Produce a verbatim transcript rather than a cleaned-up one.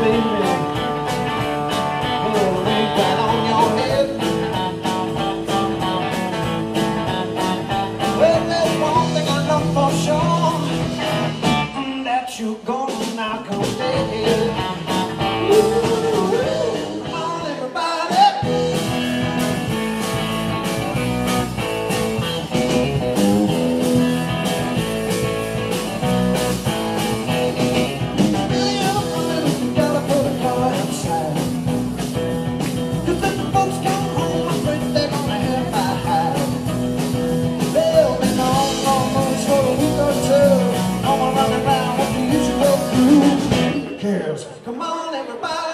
baby. Oh, lay right on your head. Well, there's one thing I know for sure, that you're gonna knock 'em dead. Come on, everybody. Come on, everybody.